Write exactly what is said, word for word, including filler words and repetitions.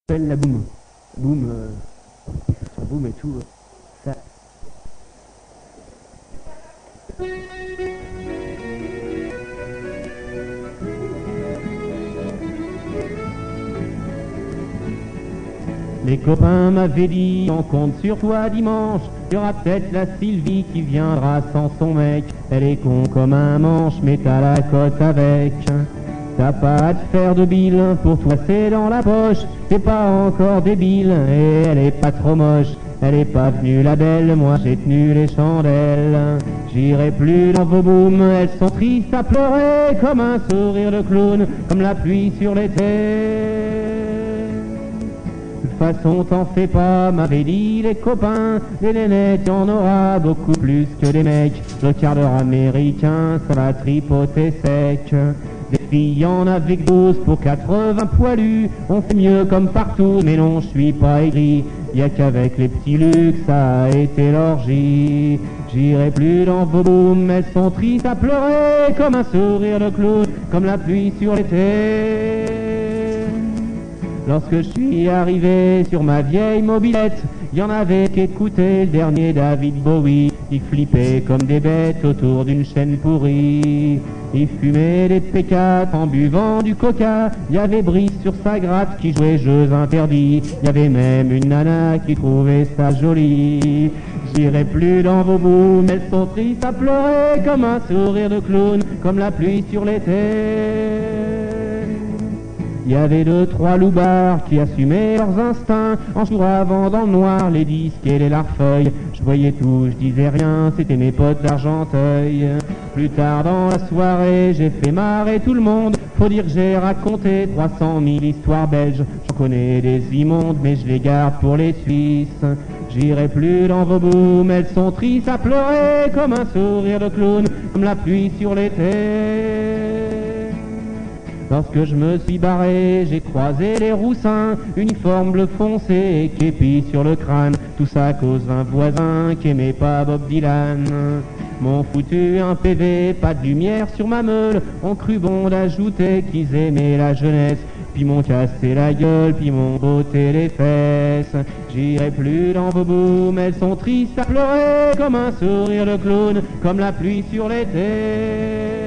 s'appelle la boum. Boum, euh, sur boum et tout. Ça. Les copains m'avaient dit, on compte sur toi dimanche. Il y aura peut-être la Sylvie qui viendra sans son mec. Elle est con comme un manche, mais t'as la cote avec. T'as pas à te faire de bile, pour toi c'est dans la poche. T'es pas encore débile, et elle est pas trop moche. Elle est pas venue la belle, moi j'ai tenu les chandelles. J'irai plus dans vos booms, elles sont tristes à pleurer. Comme un sourire de clown, comme la pluie sur l'été. De toute façon t'en fais pas, m'avaient dit les copains. Des nénettes y'en aura beaucoup plus que des mecs. Le quart d'heure américain, ça va tripoter sec. Des filles y'en avec douze pour quatre-vingts poilus. On fait mieux comme partout, mais non je suis pas aigri. Y'a qu'avec les petits luxe, ça a été l'orgie. J'irai plus dans vos booms, elles sont tristes à pleurer. Comme un sourire de clown, comme la pluie sur l'été. Lorsque je suis arrivé sur ma vieille mobilette, y en avait qu'écouter le dernier David Bowie. Ils flippaient comme des bêtes autour d'une chaîne pourrie. Ils fumaient des P quatre en buvant du coca. Y avait Brice sur sa gratte qui jouait jeux interdits. Y avait même une nana qui trouvait ça joli. J'irai plus dans vos booms, elles sont tristes à pleurer. Comme un sourire de clown, comme la pluie sur l'été. Il y avait deux, trois loupards qui assumaient leurs instincts en jouant dans le noir les disques et les larfeuilles. Je voyais tout, je disais rien, c'était mes potes d'Argenteuil. Plus tard dans la soirée, j'ai fait marrer tout le monde. Faut dire que j'ai raconté trois cent mille histoires belges. J'en connais des immondes, mais je les garde pour les Suisses. J'irai plus dans vos booms, elles sont tristes à pleurer. Comme un sourire de clown, comme la pluie sur l'été. Lorsque je me suis barré, j'ai croisé les roussins, uniforme bleu foncé et képi sur le crâne. Tout ça à cause d'un voisin qui aimait pas Bob Dylan. M'ont foutu un P V, pas de lumière sur ma meule. On crut bon d'ajouter qu'ils aimaient la jeunesse. Puis m'ont cassé la gueule, puis m'ont botté les fesses. J'irai plus dans vos booms, elles sont tristes à pleurer. Comme un sourire de clown, comme la pluie sur l'été.